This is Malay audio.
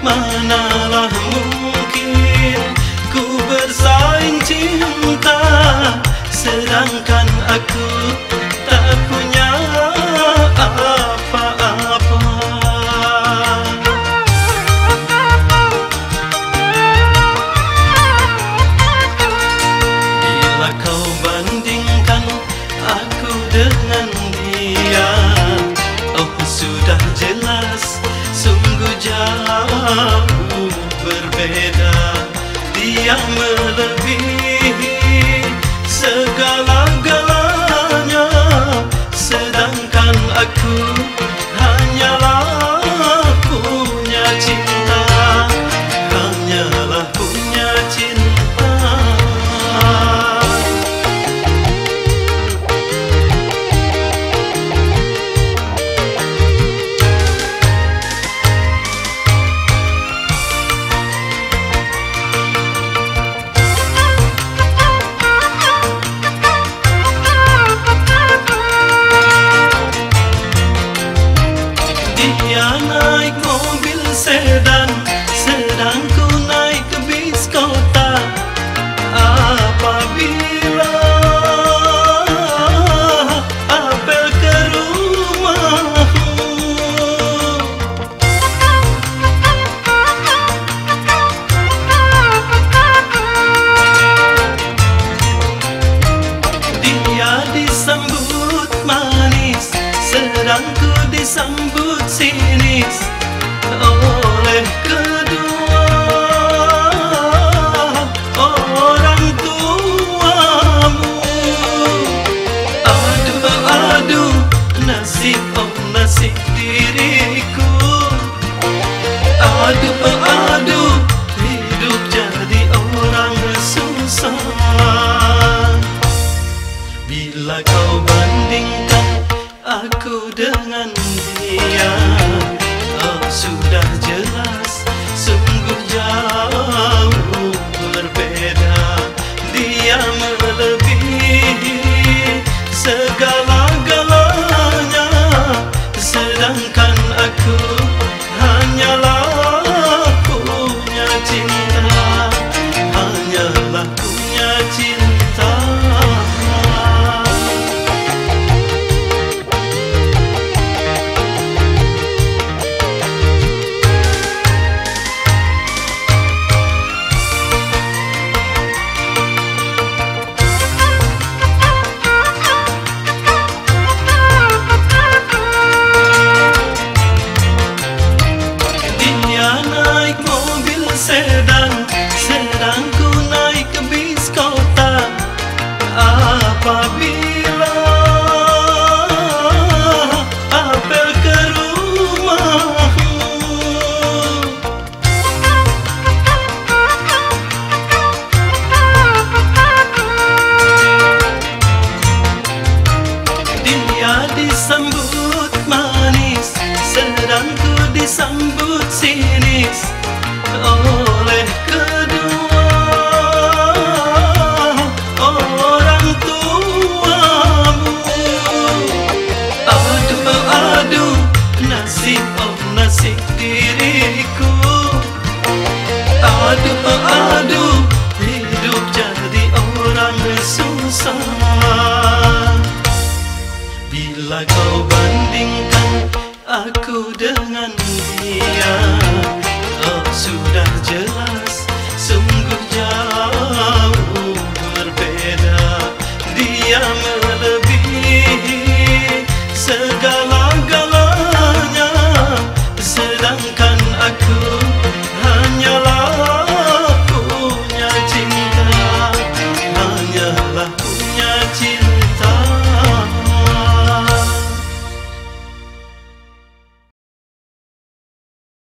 Manalah mungkin ku bersaing cinta, sedangkan aku tak punya apa-apa. Bila kau bandingkan aku dengan dia, oh sudah jelas sungguh jauh berbeda. Dia melebihi segala-galanya, sedangkan aku hanyalah punya cinta, hanyalah punya cinta. Dia naik mobil sedan, sedang ku naik bis kota. Apabila apel ke rumahmu, dia disambut manis, sedang ku disambut sinis oleh kedua orang tuamu. Aduh, nasib, oh nasib diriku. Aduh, hidup jadi orang susah. Bila kau bandingkan aku dengan dia, oh sudah jelas sungguh jauh berbeda. Dia melebihi segala-galanya, sedangkan aku hanyalah punya cinta, hanyalah punya cinta. Sedan, sedang ku naik bis kota. Apabila apel ke rumahmu, dia disambut manis, sedang ku disambut sinis oleh kedua orang tuamu. Aduh, nasib, oh nasib diriku. Aduh, hidup jadi orang susah. Bila kau bandingkan aku dengan dia, oh sudah jelas